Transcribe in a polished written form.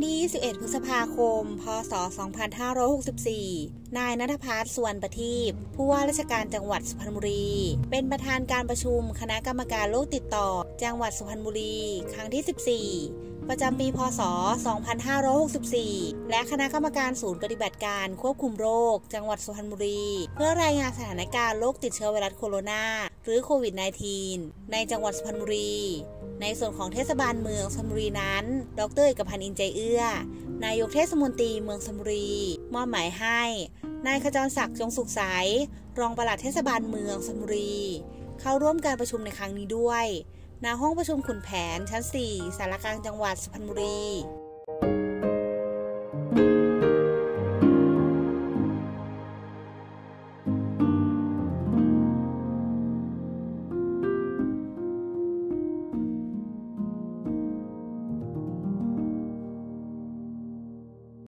ที่ 21 พฤษภาคม พ.ศ. 2564 นายณัฐภัส สุวรรณประทีป ผู้ว่าราชการจังหวัดสุพรรณบุรี เป็นประธานการประชุมคณะกรรมการโรคติดต่อจังหวัดสุพรรณบุรี ครั้งที่ 14 ประจำปี พ.ศ. 2564 และคณะกรรมการศูนย์ปฏิบัติการควบคุมโรคจังหวัดสุพรรณบุรี เพื่อรายงานสถานการณ์โรคติดเชื้อไวรัสโคโรนาหรือโควิด -19 ในจังหวัดสุพรรณบุรี ในส่วนของเทศบาลเมืองสุพรรณบุรีนั้น ดร.เอกพันธ์ อินใจเอื้อนายกเทศมนตรีเมืองสุพรรณบุรีมอบหมายให้นายขจรศักดิ์ จงสุขใส รองปลัดเทศบาลเมืองสุพรรณบุรีเข้าร่วมการประชุมในครั้งนี้ด้วยณห้องประชุมขุนแผนชั้น 4 สารกลางจังหวัดสุพรรณบุรี